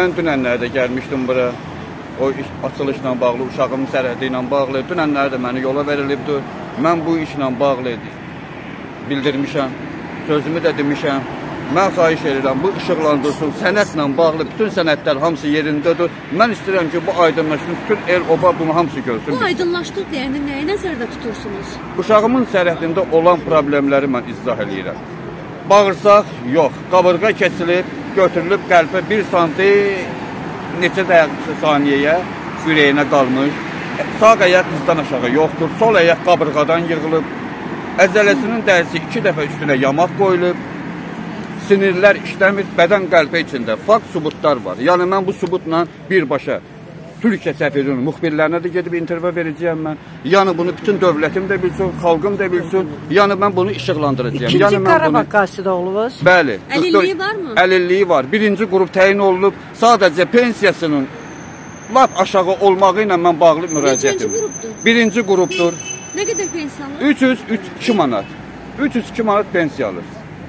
Mən dünənlərdə gəlmişdim bura. O açılışla bağlı, uşağımın sərhədi ilə bağlı. Dünənlərdə məni yola verilibdir. Mən bu işlə bağlı bildirmişəm. Sözümü də demişəm. Mən xahiş edirəm, bu işıqlandırsın. Sənətlə bağlı bütün sənətlər hamısı yerindədir. Mən istəyirəm ki, bu aydınlaşsın. Bütün el-oba bunu hamısı görsün. Bu aydınlaşdıq deyəndə nəyi nəzərdə tutursunuz? Uşağımın sərhədində olan problemləri mən izah edirəm. Bağırsaq yox. Qabırğa kesilib, götürülüb qəlbə 1 santi neçə saniyəyə ürəyinə qalmış. Sağ ayaq dizdən aşağı yoxdur. Sol ayaq qabırğadan yığılıb. Əzələsinin dərisi 2 dəfə üstünə yamaq qoyulub. Sinirlər işləmir, bədən qəlbə içində. Fakt subutlar var. Yəni mən bu subutla birbaşa Türkiyə səfirinin müxbirlərinə də gedib intervyu verəcəyəm mən. Yəni bunu bütün dövlətim də bilsin, xalqım da bilsin. Yəni mən bunu işıqlandıracağım. İkinci Qarabağ qasidi oğlunuz? Bəli. Əlilliyi varmı? Əlilliyi var. 1-ci qrup təyin olunub. Sadəcə pensiyasının lap aşağı olmağı ilə mən bağlı müraciətim. Neçənci qrupdur? 1-ci qrupdur. Nə qədər pensiya alır? 302 manat. 302 manat pensiya alır.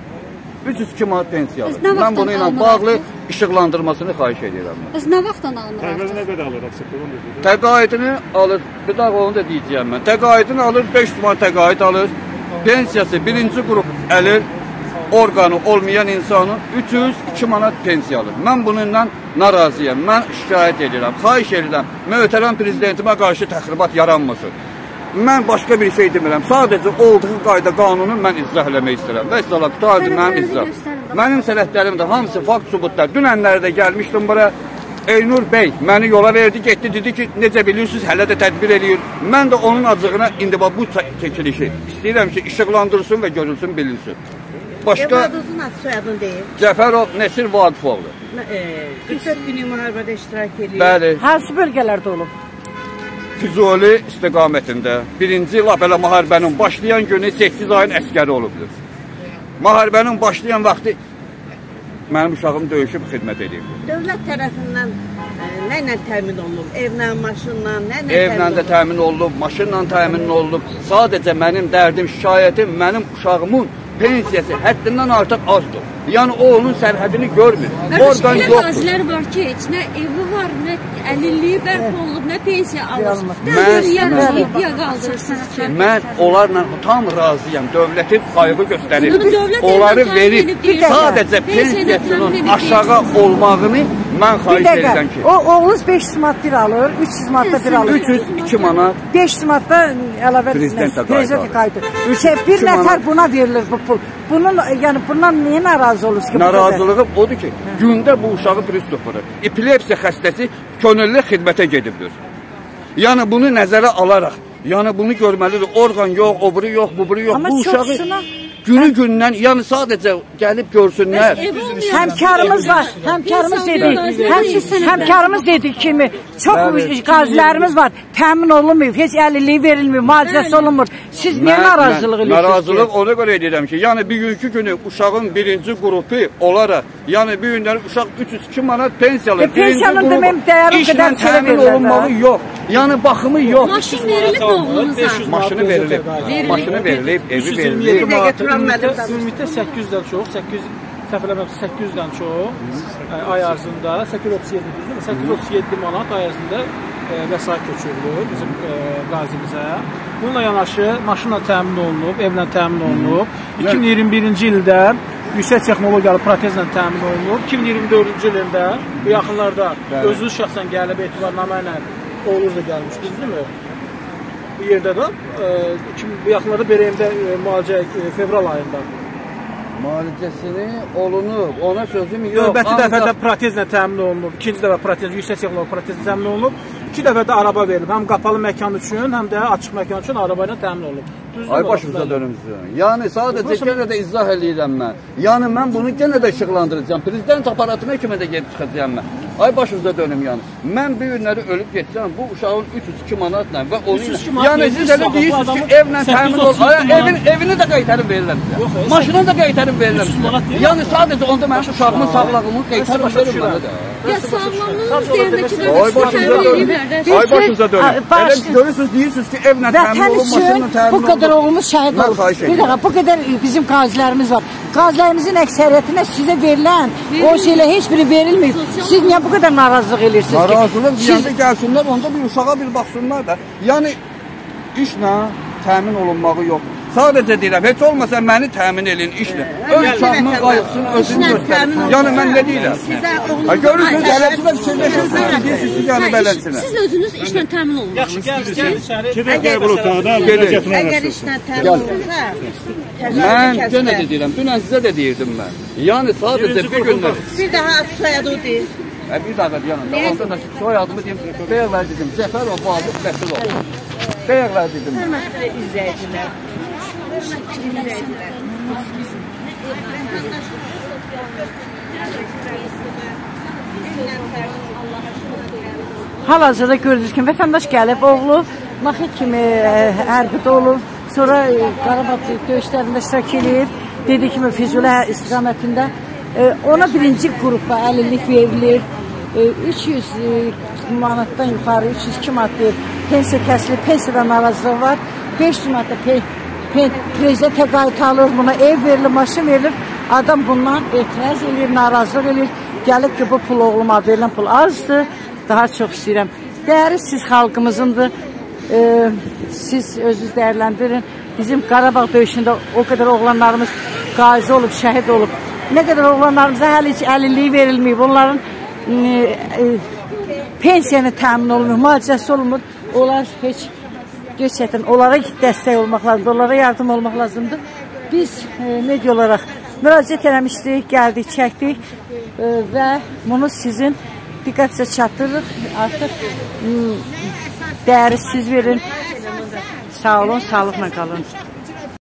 302 manat pensiya alır. Mən bunu ilə bağlı işıqlandırmasını xahiş edirəm. Bəs nə vaxtdan alınır? Təqaüdünü nə qədər alır aksiyonu? Təqaüdünü alır. Bir daha onu da deyəcəyəm mən. Təqaüdünü alır, 500 manat təqaüd alır. Pensiyası 1-ci qrup əlir. Orqanı olmayan insanın 302 manat pensiya alır. Mən bununla narazıyam. Mən şikayət edirəm. Xahiş edirəm. Möhtərəm prezidentimə qarşı təxribat yaranmasın. Mən başqa bir şey demirəm. Sadəcə olduğu qayda qanunu mən izah eləmək istəyirəm. Və istəyirəm, qutardı mənim izah. Mənim sənədlərim də hamısı fakt subutlar. Dünənlərdə gəlmişdim bura. Eynur bəy məni yola verdi, getdi, dedi ki, necə bilirsiniz, hələ də tədbir eləyir. Mən də onun acığına indi bu çəkilişi istəyirəm ki, işıqlandırsın və görülsün, bilinsin. Başqa... Evladınızın adı soyadını deyil. Cəfərov Nəsir Vaqifoğlu. 44 günlük müharibədə iştirak edir. Bəli. Hansı bölgələrdə olub? Füzuli istiqamətində. Birinci lap elə müharibənin başlayan günü 8 ayın əskəri olubdur. Müharibənin başlayan vaxtı mənim uşağım döyüşüb xidmət edib. Dövlət tərəfindən nə ilə təmin olunub? Evlə, maşınla, nə ilə evlə də təmin olunub, maşınla təmin olunub. Sadəcə mənim dərdim, şikayətim mənim uşağımın pensiyası həddindən artıq azdır. Yəni o onun sərhədini görmür. Oradan yoxdur. Qazilər var ki, heç nə evi var, nə əlilliyi bərpa olunub, nə pensiya alır. Mən onlarla tam razıyam. Dövlətin qayğı göstərir. Onları verib. Sadəcə pensiyasının aşağı olmağını mən xahiş edirəm ki. O oğlunuz 500 manat bir alır, 300 manat da bir alır. 302 manat. 500 manat da əlavə prezident qaydı. Bir nəfər buna verilir bu pul. Yəni bundan niyə narazı olursunuz ki? Narazılığım odur ki, gündə bu uşağı pristof vurur. Epilepsiya xəstəsi könüllü xidmətə gedibdir. Yəni bunu nəzərə alaraq, yəni bunu görməlidir. Orqan yox, o biri yox, bu biri yox. Bu uşağı günü-gündən, yəni sadəcə gəlib görsünlər. Həmkarımız var, həmkarımız dedik kimi çox qazilərimiz var, təmin olunmuyor, heç əlilliyi verilmir, müalicəsi olunmur. Siz niyə narazılıq edirsiniz? Narazılıq ona görə edirəm ki, yəni bugünkü günü uşağın 1-ci qrupu olaraq, yəni bu günləri uşaq 302 manat pensiyalı, pensiyanın deməyim dəyəri qədər təmin olunmalı yox, yəni baxımı yox. Maşın verilib oğlunuza? Maşını verilib, maşını verilib, evi verilib. Ümumiyyətlə 800-dən çox, 800-dən çox ay arzında, 837 manat ay arzında vəsait köçürülür bizim qazimizə. Bununla yanaşı maşınla təmin olunub, evlə təmin olunub. 2021-ci ildə yüksək texnologiyalı protezlə təmin olunub. 2024-cü ildə bu yaxınlarda özünüz şəxsən gəlib etibarnamə ilə oğlunuz da gəlmişdiniz, değil mi? Bu yerdə də bu yaxınlarda Bereyimdə müalicə fevral ayında. Müalicəsini olunub, ona sözüm yox. Növbəti dəfədə protezlə təmin olunub, ikinci dəfə protez, yüksək texnologiyalı protezlə təmin olunub. 2 dəfə də araba verilib, həm qapalı məkan üçün, həm də açıq məkan üçün araba ilə təmin olunub. Ay başımıza dönümüzün. Yəni sadəcə yenə də izah eləyirəm mən. Yəni mən bunu yenə də işıqlandıracağım. Prezident aparatına kimi də gedib çıxacağım mən. Ay başımıza dönüm yəni. Mən bir günləri ölüb getsəm bu uşağın 302 manatla və onun yəni siz elə deyirsiniz ki, evlə təmin ol. Evini də qaytarıb verirlər sizə. Maşını da qaytarıb verirlər sizə. Yəni sadəcə onda mənim uşağımın sağlığımı qaytarıb verirlər. Ya sağlamlığınız deyəndəki də ay başınıza dönüm. Ay başınıza dönüm. Elə görürsünüz, deyirsiniz ki, evlə təmin olun, maşınla təmin olun. Bu qədər oğlumuz şəhid olub. Bir dəqiqə, bu qədər bizim qazilərimiz var. qazilərimizin əksəriyyətinə sizə verilən o şeylə heç biri verilməyib. Siz niyə bu qədər narazılıq edirsiniz ki? Narazılıq deyəndə gəlsinlər, onda bir uşağa bir baxsınlar da. Yəni, işlə təmin olunmağı yox. Sadəcə deyirəm, heç olmasa məni təmin edin işlə. Öz uşağımın qayıtsın, özünü göstərin. Yəni, mən nə deyirəm? Görürsünüz, ələcələ fikirləşirsiniz, deyirsiniz ki, yəni belənsinə. Siz özünüz işlə təmin olunmaq. Yaxşı, gəl, Əgər işlə təmin olunsa, mən yenə də deyirəm, dünən sizə də deyirdim mən. Yəni, sadəcə bir gündən. bir daha ad soyadı o deyil. Bir dəqiqə deyəm, onda da soyadımı deyim, bəyəqlər dedim, Cəfərov, Vahid, Bəsirov. Bəyəqlər dedim. Hörmətli izləyicilər. Hal-hazırda gördüyünüz kimi vətəndaş gəlib, oğlu naxit kimi hərbidə olub, sonra Qarabağ döyüşlərində iştirak edib, dediyi kimi Füzulə istiqamətində ona birinci qrupa əlillik verilir, 300 manatdan yuxarı, 302 manat deyil, pensiya kəsilir, pensiyadan narazılığı var, 500 manatda prezident təqaüd alır, buna ev verilir, maşın verilir, adam bundan etiraz edir, narazılıq edir, gəlib ki, bu pul oğluma verilən pul azdır, daha çox istəyirəm. Dəyəri siz xalqımızındır, siz özünüz dəyərləndirin. Bizim Qarabağ döyüşündə o qədər oğlanlarımız qazi olub, şəhid olub. Nə qədər oğlanlarımıza hələ heç əlilliyi verilməyib, onların pensiyonu təmin olunmur, müalicəsi olunmur. Onlar heç gerçəkdən onlara dəstək olmaq lazımdır, onlara yardım olmaq lazımdır. Biz media olaraq müraciət eləmişdik, gəldik, çəkdik və bunu sizin diqqətinizə çatdırırıq. Artıq dəyəri siz verin. Sağ olun, sağlıqla qalın.